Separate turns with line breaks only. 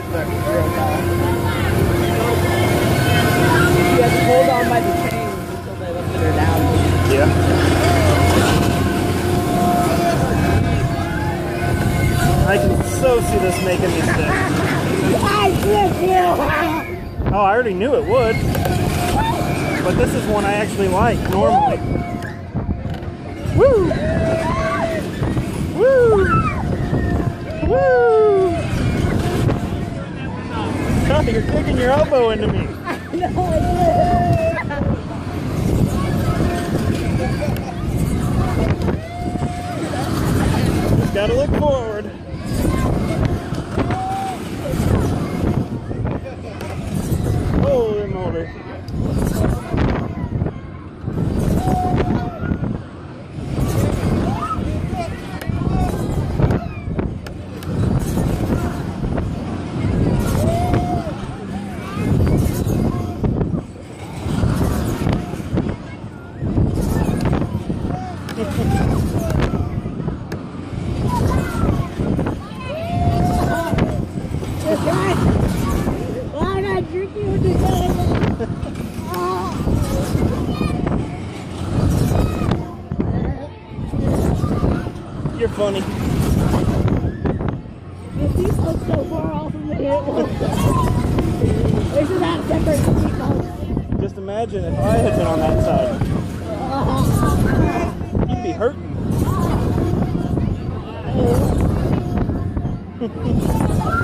That's real fast. You have to hold on by the chains until they lifted her down.
Yeah. I can so see this making me sick.
I flip you!
Oh, I already knew it would. But this is one I actually like normally. Woo! Woo! Woo! Coffee, you're kicking your elbow into me.
No, I
Just gotta look forward. Holy moly.
Why not drinking with the guy?
You're funny.
If these look so far off from the hit one, they should have separate people.
Just imagine if I had been on that side. You'd be hurting.